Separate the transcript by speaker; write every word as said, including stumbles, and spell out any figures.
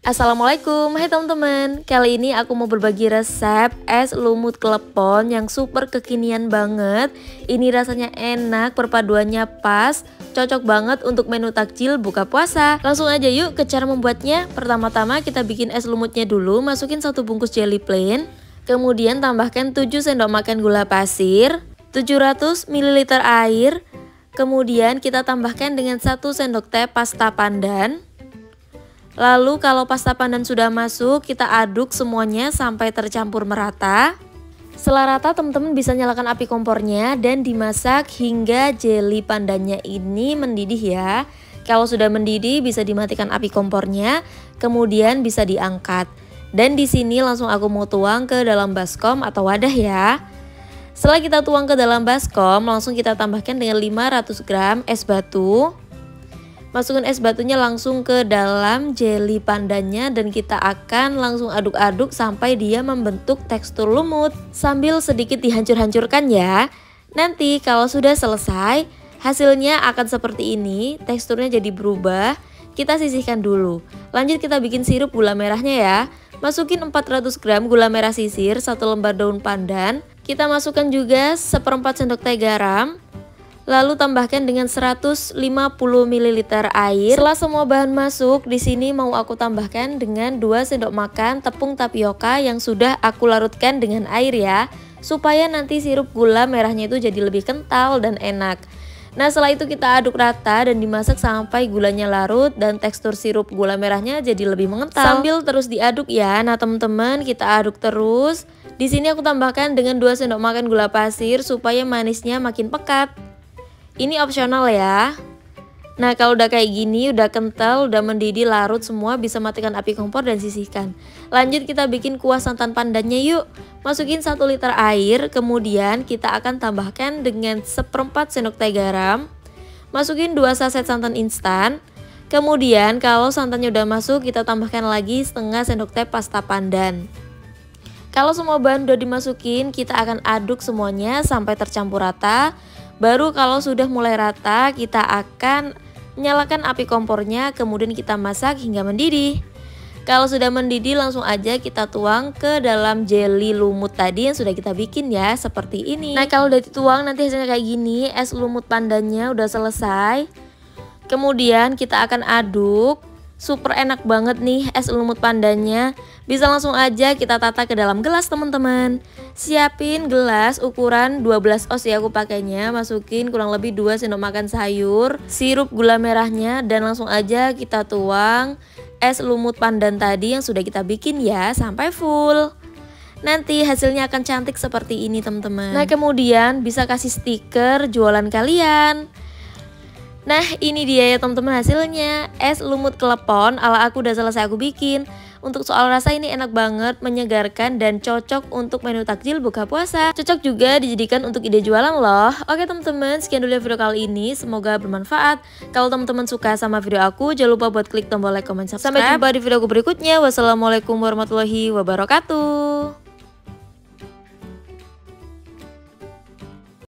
Speaker 1: Assalamualaikum, hai teman-teman. Kali ini aku mau berbagi resep es lumut klepon yang super kekinian banget. Ini rasanya enak, perpaduannya pas, cocok banget untuk menu takjil buka puasa. Langsung aja yuk ke cara membuatnya. Pertama-tama kita bikin es lumutnya dulu. Masukin satu bungkus jelly plain. Kemudian tambahkan tujuh sendok makan gula pasir, tujuh ratus mililiter air. Kemudian kita tambahkan dengan satu sendok teh pasta pandan. Lalu kalau pasta pandan sudah masuk, kita aduk semuanya sampai tercampur merata. Setelah rata, teman-teman bisa nyalakan api kompornya dan dimasak hingga jelly pandannya ini mendidih ya. Kalau sudah mendidih bisa dimatikan api kompornya, kemudian bisa diangkat. Dan di sini langsung aku mau tuang ke dalam baskom atau wadah ya. Setelah kita tuang ke dalam baskom, langsung kita tambahkan dengan lima ratus gram es batu. Masukkan es batunya langsung ke dalam jelly pandannya dan kita akan langsung aduk-aduk sampai dia membentuk tekstur lumut. Sambil sedikit dihancur-hancurkan ya. Nanti kalau sudah selesai, hasilnya akan seperti ini, teksturnya jadi berubah. Kita sisihkan dulu. Lanjut kita bikin sirup gula merahnya ya. Masukin empat ratus gram gula merah sisir, satu lembar daun pandan. Kita masukkan juga seperempat sendok teh garam. Lalu tambahkan dengan seratus lima puluh mililiter air. Setelah semua bahan masuk, di sini mau aku tambahkan dengan dua sendok makan tepung tapioka yang sudah aku larutkan dengan air ya, supaya nanti sirup gula merahnya itu jadi lebih kental dan enak. Nah, setelah itu kita aduk rata dan dimasak sampai gulanya larut dan tekstur sirup gula merahnya jadi lebih mengental. Sambil terus diaduk ya. Nah, teman-teman, kita aduk terus. Di sini aku tambahkan dengan dua sendok makan gula pasir supaya manisnya makin pekat. Ini opsional ya. Nah, kalau udah kayak gini, udah kental, udah mendidih, larut semua, bisa matikan api kompor dan sisihkan. Lanjut kita bikin kuah santan pandannya yuk. Masukin satu liter air, kemudian kita akan tambahkan dengan seperempat sendok teh garam. Masukin dua saset santan instan. Kemudian kalau santannya udah masuk, kita tambahkan lagi setengah sendok teh pasta pandan. Kalau semua bahan udah dimasukin, kita akan aduk semuanya sampai tercampur rata. Baru kalau sudah mulai rata, kita akan nyalakan api kompornya, kemudian kita masak hingga mendidih. Kalau sudah mendidih, langsung aja kita tuang ke dalam jelly lumut tadi yang sudah kita bikin ya, seperti ini. Nah, kalau udah dituang nanti hasilnya kayak gini, es lumut pandannya udah selesai. Kemudian kita akan aduk. Super enak banget nih es lumut pandannya. Bisa langsung aja kita tata ke dalam gelas teman-teman. Siapin gelas ukuran dua belas oz ya aku pakainya. Masukin kurang lebih dua sendok makan sayur, sirup gula merahnya, dan langsung aja kita tuang es lumut pandan tadi yang sudah kita bikin ya sampai full. Nanti hasilnya akan cantik seperti ini teman-teman. Nah, kemudian bisa kasih stiker jualan kalian. Nah, ini dia ya teman-teman hasilnya, es lumut klepon ala aku udah selesai aku bikin. Untuk soal rasa ini enak banget, menyegarkan dan cocok untuk menu takjil buka puasa. Cocok juga dijadikan untuk ide jualan loh. Oke teman-teman, sekian dulu video kali ini, semoga bermanfaat. Kalau teman-teman suka sama video aku, jangan lupa buat klik tombol like, comment, subscribe. Sampai jumpa di video aku berikutnya. Wassalamualaikum warahmatullahi wabarakatuh.